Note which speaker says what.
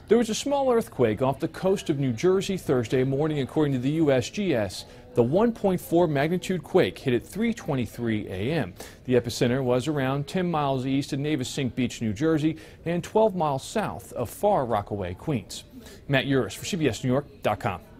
Speaker 1: There was a small earthquake off the coast of New Jersey Thursday morning, according to the USGS. The 1.4 magnitude quake hit at 3:23 a.m. The epicenter was around 10 miles east of Navesink Beach, New Jersey, and 12 miles south of Far Rockaway, Queens. Matt Yurus for CBSNewYork.com.